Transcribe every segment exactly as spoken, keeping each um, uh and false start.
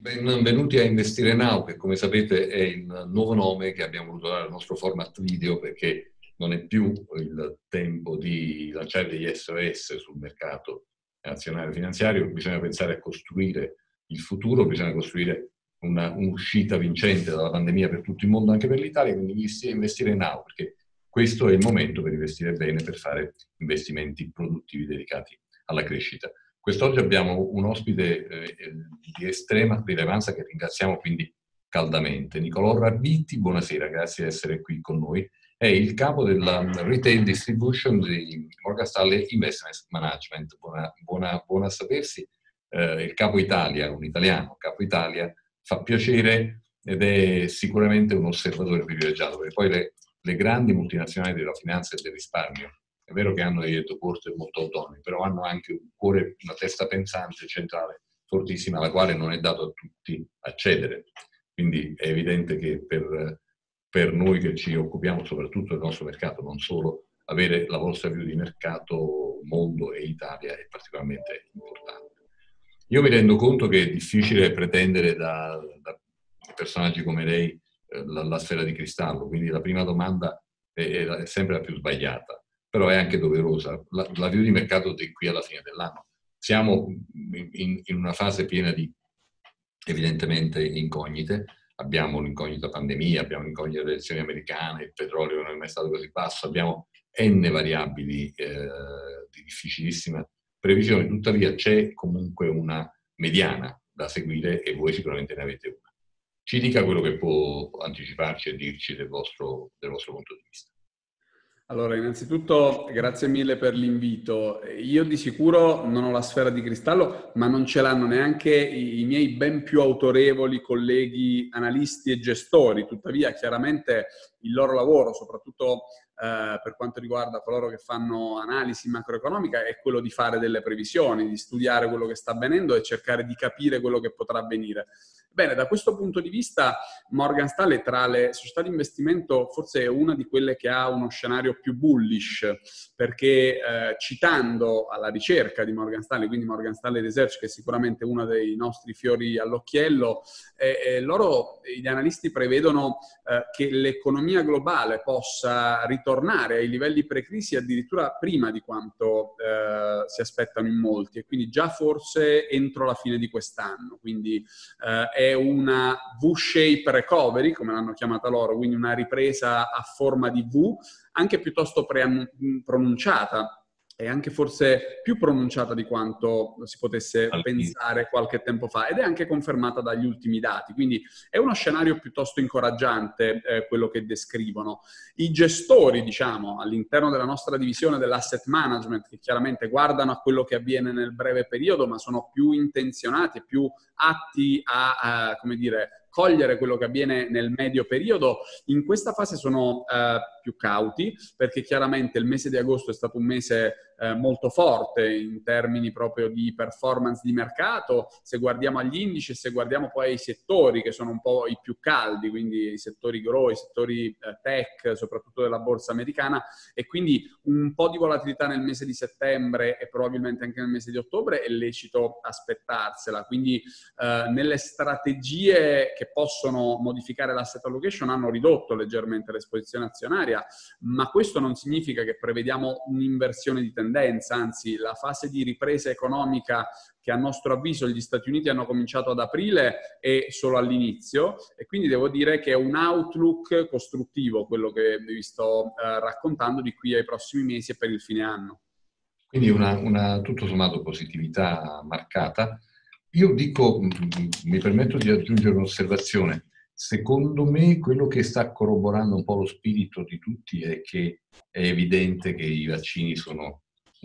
Benvenuti a Investire Now, che come sapete è il nuovo nome che abbiamo voluto dare al nostro format video, perché non è più il tempo di lanciare degli S O S sul mercato azionario finanziario, bisogna pensare a costruire il futuro, bisogna costruire una, un'uscita vincente dalla pandemia per tutto il mondo, anche per l'Italia, quindi investire now, perché questo è il momento per investire bene, per fare investimenti produttivi dedicati alla crescita. Quest'oggi abbiamo un ospite eh, di estrema rilevanza che ringraziamo quindi caldamente. Nicolò Rabbitti, buonasera, grazie di essere qui con noi. È il capo della Retail Distribution di Morgan Stanley Investment Management. Buona, buona, buona a sapersi. Eh, il capo Italia, un italiano, capo Italia, fa piacere ed è sicuramente un osservatore privilegiato, perché poi le, le grandi multinazionali della finanza e del risparmio, è vero che hanno dei headquarter molto autonomi, però hanno anche un cuore, una testa pensante centrale fortissima, alla quale non è dato a tutti accedere. Quindi è evidente che per, per noi che ci occupiamo soprattutto del nostro mercato, non solo, avere la vostra view di mercato, mondo e Italia è particolarmente importante. Io mi rendo conto che è difficile pretendere da, da personaggi come lei eh, la, la sfera di cristallo, quindi la prima domanda è, è sempre la più sbagliata, però è anche doverosa. La, la view di mercato di qui alla fine dell'anno. Siamo in, in una fase piena di, evidentemente, incognite. Abbiamo l'incognita pandemia, abbiamo l'incognita delle elezioni americane, il petrolio non è mai stato così basso, abbiamo n variabili eh, di difficilissima previsione. Tuttavia c'è comunque una mediana da seguire e voi sicuramente ne avete una. Ci dica quello che può anticiparci e dirci del vostro, del vostro punto di vista. Allora, innanzitutto grazie mille per l'invito. Io di sicuro non ho la sfera di cristallo, ma non ce l'hanno neanche i, i miei ben più autorevoli colleghi analisti e gestori. Tuttavia, chiaramente il loro lavoro, soprattutto eh, per quanto riguarda coloro che fanno analisi macroeconomica, è quello di fare delle previsioni, di studiare quello che sta avvenendo e cercare di capire quello che potrà avvenire. Bene, da questo punto di vista Morgan Stanley tra le società di investimento forse è una di quelle che ha uno scenario più bullish, perché eh, citando alla ricerca di Morgan Stanley, quindi Morgan Stanley Research, che è sicuramente uno dei nostri fiori all'occhiello, eh, eh, loro, gli analisti prevedono eh, che l'economia globale possa ritornare ai livelli pre-crisi addirittura prima di quanto eh, si aspettano in molti, e quindi già forse entro la fine di quest'anno. Quindi eh, è una V-shape recovery, come l'hanno chiamata loro, quindi una ripresa a forma di V, anche piuttosto pre- pronunciata, e anche forse più pronunciata di quanto si potesse pensare qualche tempo fa, ed è anche confermata dagli ultimi dati. Quindi è uno scenario piuttosto incoraggiante eh, quello che descrivono. I gestori, diciamo, all'interno della nostra divisione dell'asset management, che chiaramente guardano a quello che avviene nel breve periodo, ma sono più intenzionati e più atti a, a come dire, cogliere quello che avviene nel medio periodo, in questa fase sono eh, più cauti, perché chiaramente il mese di agosto è stato un mese eh, molto forte in termini proprio di performance di mercato. Se guardiamo agli indici e se guardiamo poi ai settori che sono un po' i più caldi, quindi i settori grow, i settori eh, tech, soprattutto della borsa americana, e quindi un po' di volatilità nel mese di settembre e probabilmente anche nel mese di ottobre è lecito aspettarsela. Quindi eh, nelle strategie che possono modificare l'asset allocation hanno ridotto leggermente l'esposizione azionaria, ma questo non significa che prevediamo un'inversione di tendenza, anzi la fase di ripresa economica che a nostro avviso gli Stati Uniti hanno cominciato ad aprile è solo all'inizio, e quindi devo dire che è un outlook costruttivo quello che vi sto eh, raccontando di qui ai prossimi mesi e per il fine anno. Quindi una, una tutto sommato positività marcata. Io dico, mi permetto di aggiungere un'osservazione. Secondo me quello che sta corroborando un po' lo spirito di tutti è che è evidente che i vaccini sono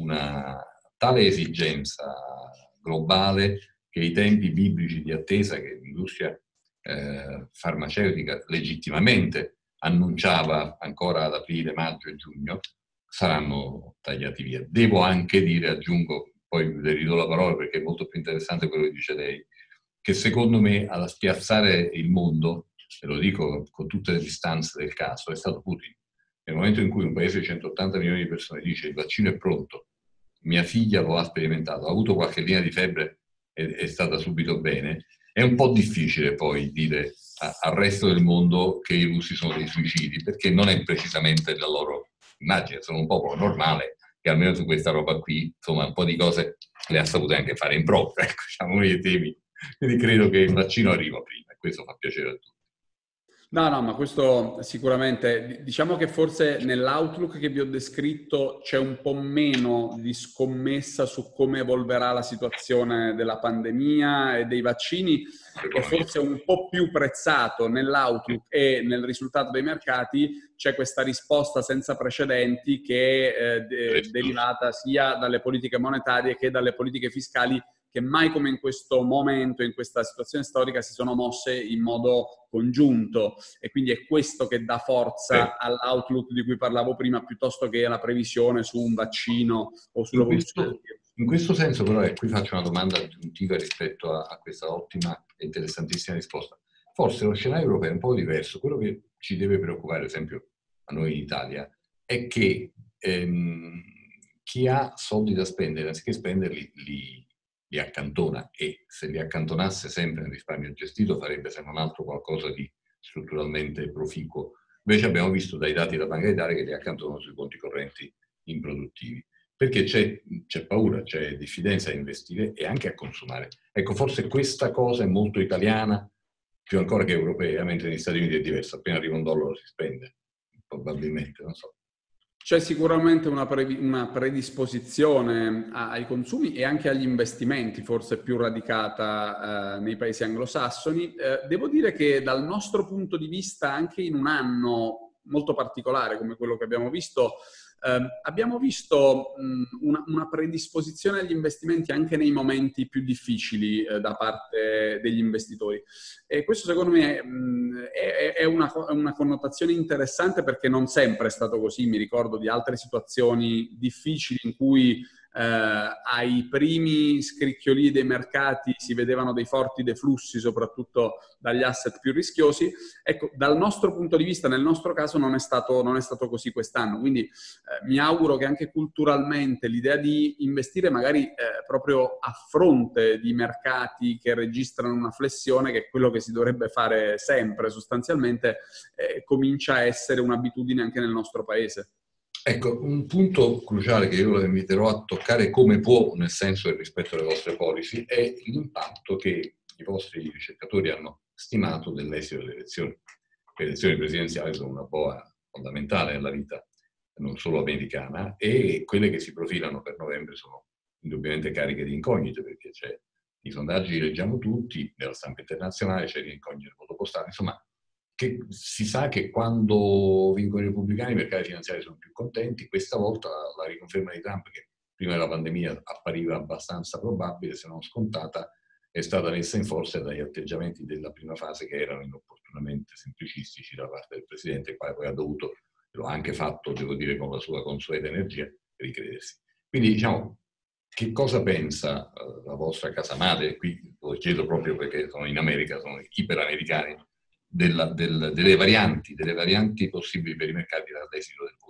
una tale esigenza globale che i tempi biblici di attesa che l'industria eh, farmaceutica legittimamente annunciava ancora ad aprile, maggio e giugno saranno tagliati via. Devo anche dire, aggiungo, poi le ridò la parola perché è molto più interessante quello che dice lei, che secondo me a spiazzare il mondo, e lo dico con tutte le distanze del caso, è stato Putin. Nel momento in cui un paese di centottanta milioni di persone dice il vaccino è pronto, mia figlia lo ha sperimentato, ha avuto qualche linea di febbre e è stata subito bene, È un po' difficile poi dire a, al resto del mondo che i russi sono dei suicidi, perché non è precisamente la loro immagine, sono un popolo normale che almeno su questa roba qui, insomma, un po' di cose le ha sapute anche fare in proprio, ecco, diciamo uno dei temi. Quindi credo che il vaccino arriva prima e questo fa piacere a tutti. No, no, ma questo sicuramente, diciamo che forse nell'outlook che vi ho descritto c'è un po' meno di scommessa su come evolverà la situazione della pandemia e dei vaccini, e forse un po' più prezzato nell'outlook e nel risultato dei mercati c'è questa risposta senza precedenti che è eh, derivata sia dalle politiche monetarie che dalle politiche fiscali, che mai come in questo momento, in questa situazione storica, si sono mosse in modo congiunto, e quindi è questo che dà forza all'outlook di cui parlavo prima, piuttosto che la previsione su un vaccino o sull'evoluzione del virus. In questo senso però, e qui faccio una domanda aggiuntiva rispetto a, a questa ottima e interessantissima risposta, forse lo scenario europeo è un po' diverso. Quello che ci deve preoccupare, ad esempio a noi in Italia, è che ehm, chi ha soldi da spendere, anziché spenderli, li li accantona, e se li accantonasse sempre nel risparmio gestito farebbe se non altro qualcosa di strutturalmente proficuo. Invece abbiamo visto dai dati della Banca d'Italia che li accantonano sui conti correnti improduttivi, perché c'è, c'è paura, c'è diffidenza a investire e anche a consumare. Ecco, forse questa cosa è molto italiana, più ancora che europea, mentre negli Stati Uniti è diverso, appena arriva un dollaro si spende, probabilmente, non so. C'è sicuramente una, pre- una predisposizione a- ai consumi e anche agli investimenti, forse più radicata eh, nei paesi anglosassoni. Eh, devo dire che dal nostro punto di vista, anche in un anno molto particolare come quello che abbiamo visto, eh, abbiamo visto mh, una, una predisposizione agli investimenti anche nei momenti più difficili eh, da parte degli investitori. E questo secondo me mh, è, è una, una connotazione interessante, perché non sempre è stato così. Mi ricordo di altre situazioni difficili in cui eh, ai primi scricchioli dei mercati si vedevano dei forti deflussi, soprattutto dagli asset più rischiosi. Ecco, dal nostro punto di vista, nel nostro caso, non è stato, non è stato così quest'anno. Quindi eh, mi auguro che anche culturalmente l'idea di investire magari eh, proprio a fronte di mercati che registrano una flessione, che è quello che si dovrebbe fare sempre sostanzialmente, eh, comincia a essere un'abitudine anche nel nostro paese. Ecco, un punto cruciale che io lo inviterò a toccare come può, nel senso del rispetto alle vostre policy, è l'impatto che i vostri ricercatori hanno stimato dell'esito delle elezioni. Le elezioni presidenziali sono una boa fondamentale nella vita non solo americana, e quelle che si profilano per novembre sono indubbiamente cariche di incognite, perché c'è i sondaggi li leggiamo tutti, nella stampa internazionale c'è l'incognito del voto postale, insomma, che si sa che quando vincono i repubblicani i mercati finanziari sono più contenti. Questa volta la riconferma di Trump, che prima della pandemia appariva abbastanza probabile, se non scontata, è stata messa in forza dagli atteggiamenti della prima fase, che erano inopportunamente semplicistici da parte del Presidente, il quale poi ha dovuto, lo ha anche fatto, devo dire, con la sua consueta energia, ricredersi. Quindi, diciamo, che cosa pensa uh, la vostra casa madre? Qui lo chiedo proprio perché sono in America, sono iperamericani, Della, del, delle varianti, delle varianti possibili per i mercati dall'esito del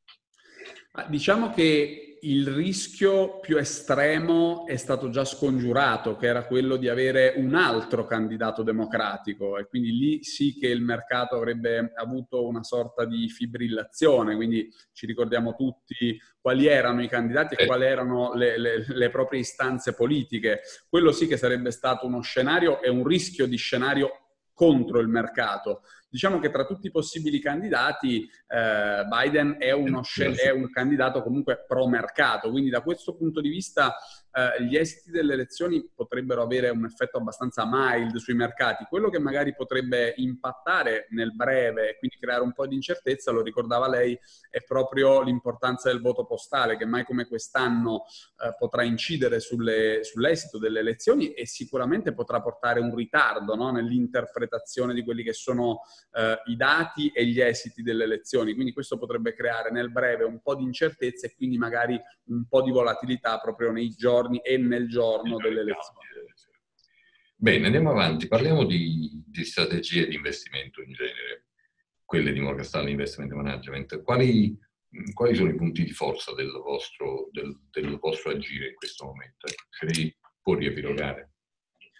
voto. Diciamo che il rischio più estremo è stato già scongiurato, che era quello di avere un altro candidato democratico, e quindi lì sì che il mercato avrebbe avuto una sorta di fibrillazione. Quindi ci ricordiamo tutti quali erano i candidati e quali erano le, le, le proprie istanze politiche. Quello sì che sarebbe stato uno scenario e un rischio di scenario contro il mercato. Diciamo che tra tutti i possibili candidati eh, Biden è, uno scel- è un candidato comunque pro mercato, quindi da questo punto di vista eh, gli esiti delle elezioni potrebbero avere un effetto abbastanza mild sui mercati. Quello che magari potrebbe impattare nel breve e quindi creare un po' di incertezza, lo ricordava lei, è proprio l'importanza del voto postale, che mai come quest'anno eh, potrà incidere sulle, sull'esito delle elezioni, e sicuramente potrà portare un ritardo, no, nell'interpretazione di quelli che sono eh, i dati e gli esiti delle elezioni. Quindi questo potrebbe creare nel breve un po' di incertezza e quindi magari un po' di volatilità proprio nei giorni e nel giorno delle elezioni. Bene, andiamo avanti. Parliamo di, di strategie di investimento in genere, quelle di Morgan Stanley Investment Management. Quali, quali sono i punti di forza del vostro, del, del vostro agire in questo momento? Ce li può riepilogare?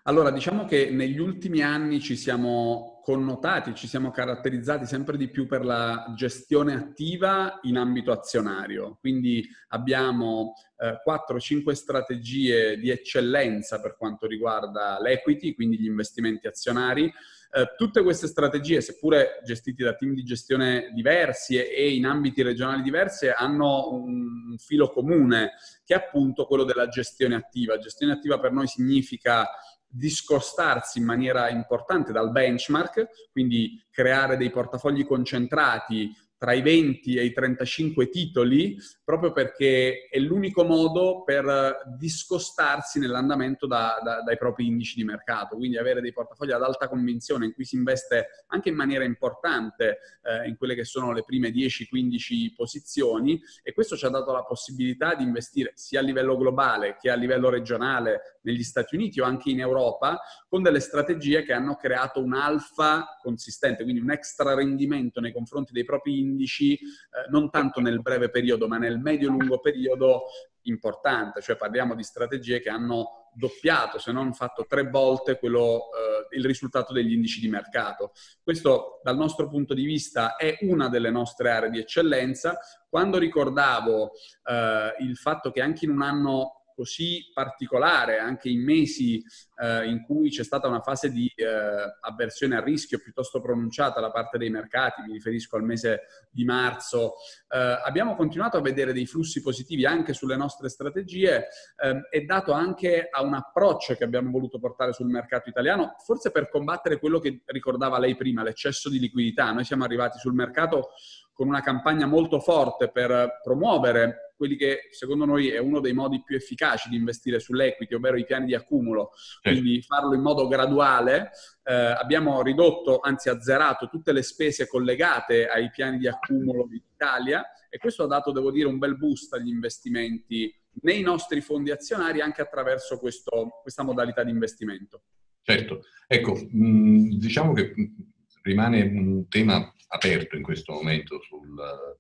Allora, diciamo che negli ultimi anni ci siamo connotati, ci siamo caratterizzati sempre di più per la gestione attiva in ambito azionario. Quindi abbiamo eh, quattro cinque strategie di eccellenza per quanto riguarda l'equity, quindi gli investimenti azionari. Eh, tutte queste strategie, seppure gestite da team di gestione diversi e, e in ambiti regionali diversi, hanno un filo comune, che è appunto quello della gestione attiva. Gestione attiva per noi significa discostarsi in maniera importante dal benchmark, quindi creare dei portafogli concentrati tra i venti e i trentacinque titoli, proprio perché è l'unico modo per discostarsi nell'andamento da, da, dai propri indici di mercato, quindi avere dei portafogli ad alta convinzione in cui si investe anche in maniera importante eh, in quelle che sono le prime dieci quindici posizioni, e questo ci ha dato la possibilità di investire sia a livello globale che a livello regionale negli Stati Uniti o anche in Europa, con delle strategie che hanno creato un alfa consistente, quindi un extra rendimento nei confronti dei propri indici, eh, non tanto nel breve periodo, ma nel medio-lungo periodo importante. Cioè parliamo di strategie che hanno doppiato, se non fatto tre volte, quello, eh, il risultato degli indici di mercato. Questo, dal nostro punto di vista, è una delle nostre aree di eccellenza. Quando ricordavo eh, il fatto che anche in un anno così particolare, anche in mesi eh, in cui c'è stata una fase di eh, avversione a rischio piuttosto pronunciata da parte dei mercati, mi riferisco al mese di marzo, eh, abbiamo continuato a vedere dei flussi positivi anche sulle nostre strategie, eh, è dato anche a un approccio che abbiamo voluto portare sul mercato italiano, forse per combattere quello che ricordava lei prima, l'eccesso di liquidità. Noi siamo arrivati sul mercato con una campagna molto forte per promuovere quelli che secondo noi è uno dei modi più efficaci di investire sull'equity, ovvero i piani di accumulo, quindi farlo in modo graduale. Eh, abbiamo ridotto, anzi azzerato, tutte le spese collegate ai piani di accumulo in Italia, e questo ha dato, devo dire, un bel boost agli investimenti nei nostri fondi azionari anche attraverso questo, questa modalità di investimento. Certo, ecco, mh, diciamo che rimane un tema aperto in questo momento sul,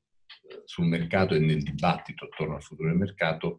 sul mercato e nel dibattito attorno al futuro del mercato,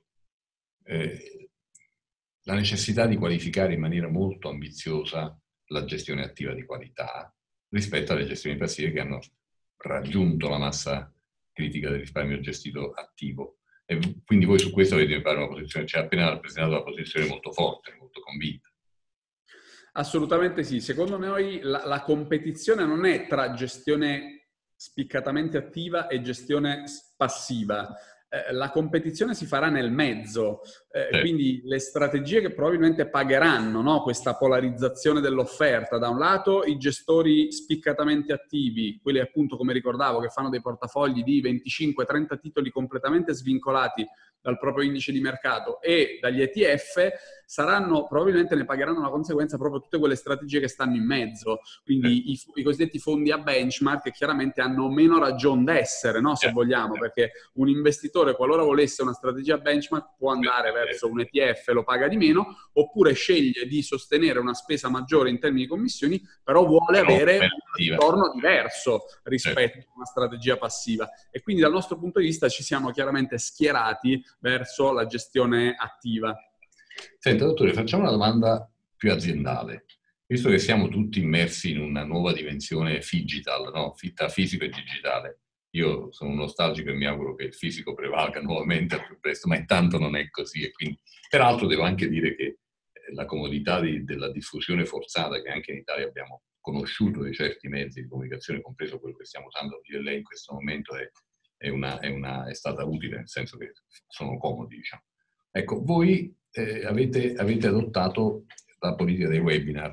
eh, la necessità di qualificare in maniera molto ambiziosa la gestione attiva di qualità rispetto alle gestioni passive che hanno raggiunto la massa critica del risparmio gestito attivo. E quindi voi su questo avete, mi pare, una posizione, cioè appena rappresentato una posizione molto forte, molto convinta. Assolutamente sì. Secondo noi la, la competizione non è tra gestione spiccatamente attiva e gestione passiva. Eh, la competizione si farà nel mezzo, eh, sì. Quindi le strategie che probabilmente pagheranno, no, questa polarizzazione dell'offerta: da un lato i gestori spiccatamente attivi, quelli appunto, come ricordavo, che fanno dei portafogli di venticinque trenta titoli completamente svincolati dal proprio indice di mercato, e dagli E T F, saranno, probabilmente ne pagheranno la conseguenza proprio tutte quelle strategie che stanno in mezzo, quindi i, i cosiddetti fondi a benchmark, che chiaramente hanno meno ragion d'essere, no, se vogliamo, perché un investitore, qualora volesse una strategia a benchmark, può andare verso un E T F, lo paga di meno, oppure sceglie di sostenere una spesa maggiore in termini di commissioni, però vuole avere un ritorno diverso rispetto a una strategia passiva. E quindi dal nostro punto di vista ci siamo chiaramente schierati verso la gestione attiva. Senta, dottore, facciamo una domanda più aziendale. Visto che siamo tutti immersi in una nuova dimensione digital, no? Tra fisico e digitale. Io sono nostalgico e mi auguro che il fisico prevalga nuovamente al più presto, ma intanto non è così. E quindi, peraltro devo anche dire che la comodità di, della diffusione forzata che anche in Italia abbiamo conosciuto di certi mezzi di comunicazione, compreso quello che stiamo usando io e lei in questo momento, è, è, una, è, una, è stata utile, nel senso che sono comodi, diciamo. Ecco, voi eh, avete, avete adottato la politica dei webinar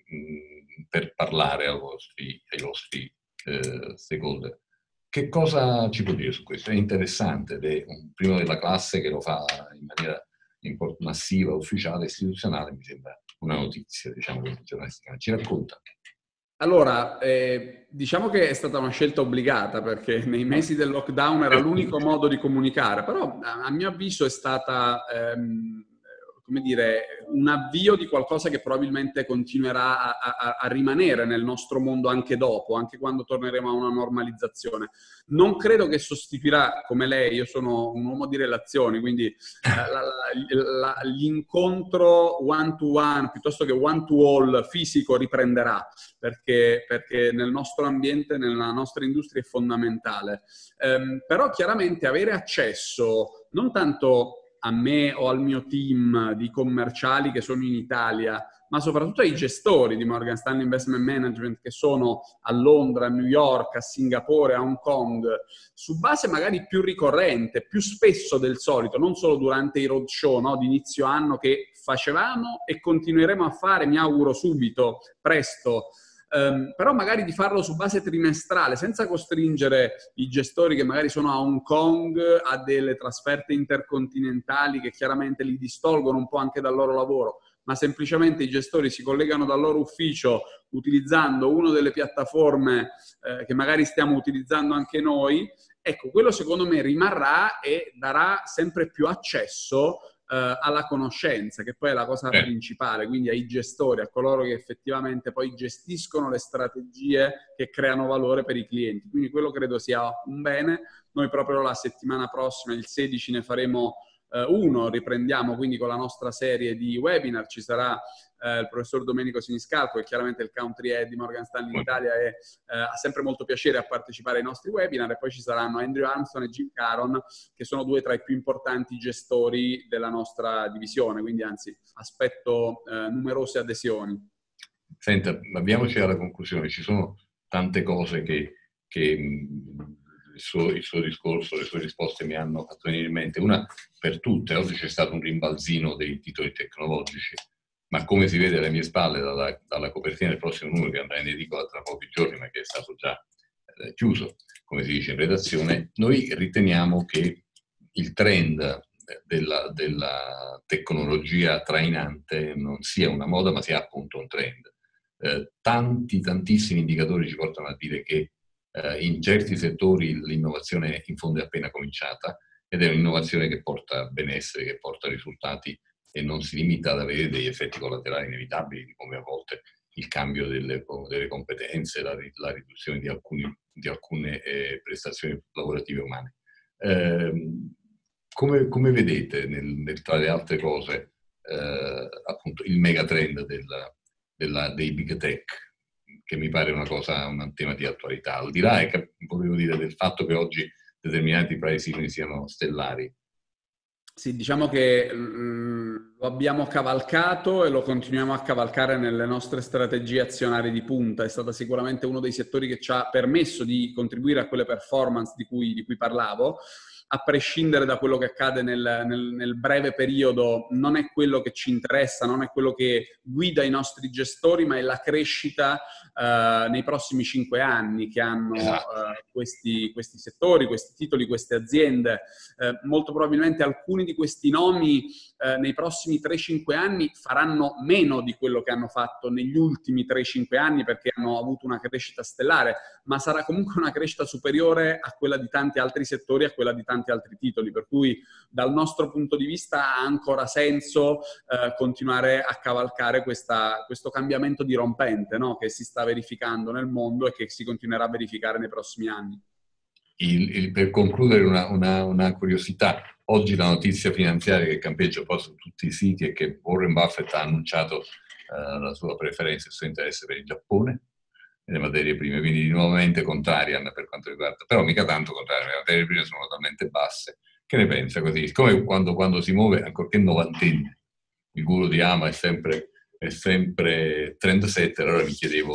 mh, per parlare ai vostri, ai vostri eh, stakeholder. Che cosa ci può dire su questo? È interessante ed è un primo della classe che lo fa in maniera massiva, ufficiale, istituzionale, mi sembra una notizia, diciamo, giornalistica. Ci racconta? Allora, eh, diciamo che è stata una scelta obbligata, perché nei mesi del lockdown era l'unico modo di comunicare, però a mio avviso è stata, ehm, come dire, un avvio di qualcosa che probabilmente continuerà a, a, a rimanere nel nostro mondo anche dopo, anche quando torneremo a una normalizzazione. Non credo che sostituirà, come lei, io sono un uomo di relazioni, quindi eh, la, la, la, l'incontro one to one piuttosto che one to all fisico riprenderà, perché, perché nel nostro ambiente, nella nostra industria è fondamentale. Um, però chiaramente avere accesso non tanto a me o al mio team di commerciali che sono in Italia, ma soprattutto ai gestori di Morgan Stanley Investment Management che sono a Londra, a New York, a Singapore, a Hong Kong, su base magari più ricorrente, più spesso del solito, non solo durante i roadshow, no, di inizio anno che facevamo e continueremo a fare, mi auguro subito, presto. Um, però magari di farlo su base trimestrale, senza costringere i gestori che magari sono a Hong Kong a delle trasferte intercontinentali che chiaramente li distolgono un po' anche dal loro lavoro, ma semplicemente i gestori si collegano dal loro ufficio utilizzando una delle piattaforme eh, che magari stiamo utilizzando anche noi. Ecco, quello secondo me rimarrà e darà sempre più accesso Uh, alla conoscenza, che poi è la cosa eh. principale, quindi ai gestori, a coloro che effettivamente poi gestiscono le strategie che creano valore per i clienti. Quindi quello credo sia un bene. Noi proprio la settimana prossima, il sedici, ne faremo uh, uno, riprendiamo quindi con la nostra serie di webinar. Ci sarà Uh, il professor Domenico Siniscalco, che chiaramente è il country head di Morgan Stanley in Italia, e uh, ha sempre molto piacere a partecipare ai nostri webinar, e poi ci saranno Andrew Armstrong e Jim Caron, che sono due tra i più importanti gestori della nostra divisione, quindi anzi aspetto uh, numerose adesioni. Senta, avviamoci alla conclusione. Ci sono tante cose che, che il, suo, il suo discorso, le sue risposte mi hanno fatto venire in mente. Una per tutte: oggi c'è stato un rimbalzino dei titoli tecnologici, ma come si vede alle mie spalle dalla, dalla copertina del prossimo numero, che andrà in edicola tra pochi giorni, ma che è stato già eh, chiuso, come si dice in redazione, noi riteniamo che il trend della, della tecnologia trainante non sia una moda, ma sia appunto un trend. Eh, tanti, tantissimi indicatori ci portano a dire che eh, in certi settori l'innovazione in fondo è appena cominciata, ed è un'innovazione che porta benessere, che porta risultati, e non si limita ad avere degli effetti collaterali inevitabili, come a volte il cambio delle, delle competenze, la, la riduzione di, alcuni, di alcune eh, prestazioni lavorative umane. Eh, come, come vedete, nel, nel, tra le altre cose, eh, appunto il megatrend della, della, dei big tech, che mi pare una cosa, un tema di attualità, al di là, volevo dire, del fatto che oggi determinati paesi siano stellari? Sì, diciamo che mh, lo abbiamo cavalcato e lo continuiamo a cavalcare nelle nostre strategie azionarie di punta. È stato sicuramente uno dei settori che ci ha permesso di contribuire a quelle performance di cui, di cui parlavo. A prescindere da quello che accade nel, nel, nel breve periodo, non è quello che ci interessa, non è quello che guida i nostri gestori, ma è la crescita uh, nei prossimi cinque anni che hanno uh, questi, questi settori, questi titoli, queste aziende. Uh, molto probabilmente alcuni di questi nomi uh, nei prossimi tre cinque anni faranno meno di quello che hanno fatto negli ultimi tre cinque anni, perché hanno avuto una crescita stellare, ma sarà comunque una crescita superiore a quella di tanti altri settori, a quella di tanti altri titoli, per cui dal nostro punto di vista ha ancora senso eh, continuare a cavalcare questa, questo cambiamento dirompente, no? Che si sta verificando nel mondo e che si continuerà a verificare nei prossimi anni. Il, il, per concludere una, una, una curiosità, oggi la notizia finanziaria che campeggia un po' su tutti i siti è che Warren Buffett ha annunciato eh, la sua preferenza, il suo interesse per il Giappone e le materie prime, quindi nuovamente contrarian per quanto riguarda, però mica tanto contrarian, le materie prime sono talmente basse. Che ne pensa così? Come quando, quando si muove, ancorché novantenne, il guru di Ama è sempre, è sempre trendsetter, allora mi chiedevo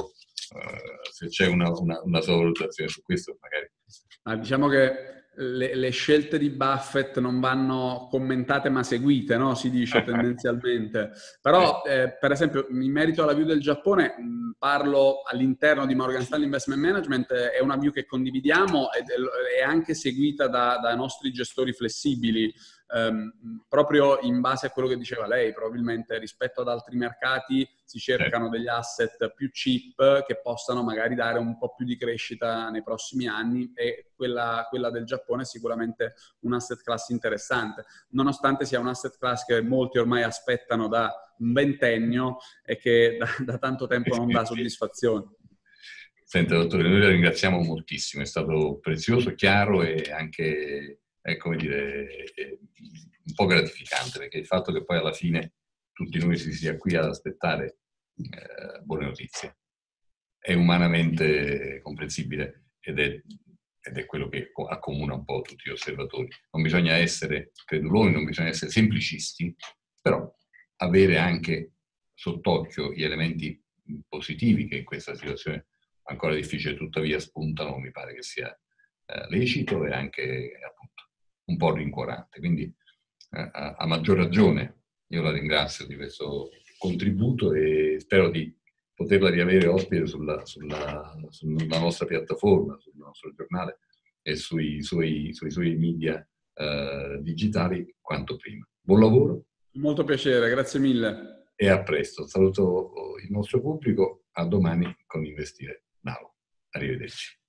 uh, se c'è una, una, una sua valutazione su questo, magari. Ah, diciamo che le, le scelte di Buffett non vanno commentate ma seguite, no? Si dice tendenzialmente. Però, eh, per esempio, in merito alla view del Giappone, mh, parlo all'interno di Morgan Stanley Investment Management, è una view che condividiamo ed è, è anche seguita da, da nostri gestori flessibili. ehm, proprio in base a quello che diceva lei, probabilmente rispetto ad altri mercati si cercano degli asset più cheap che possano magari dare un po' più di crescita nei prossimi anni, e quella, quella del Giappone è sicuramente un asset class interessante, nonostante sia un asset class che molti ormai aspettano da un ventennio e che da, da tanto tempo non dà soddisfazione. Senta, dottore, noi la ringraziamo moltissimo, è stato prezioso, chiaro e anche, è, come dire, un po' gratificante, perché il fatto che poi alla fine tutti noi si sia qui ad aspettare eh, buone notizie è umanamente comprensibile ed è, ed è quello che accomuna un po' tutti gli osservatori. Non bisogna essere creduloni, non bisogna essere semplicisti, però avere anche sott'occhio gli elementi positivi che in questa situazione ancora difficile tuttavia spuntano, mi pare che sia eh, lecito e anche appunto un po' rincuorante. Quindi eh, a, a maggior ragione io la ringrazio di questo contributo e spero di poterla riavere ospite sulla, sulla, sulla nostra piattaforma, sul nostro giornale e sui suoi, sui suoi media eh, digitali quanto prima. Buon lavoro. Molto piacere, grazie mille. E a presto. Saluto il nostro pubblico, a domani con Investire Now. Arrivederci.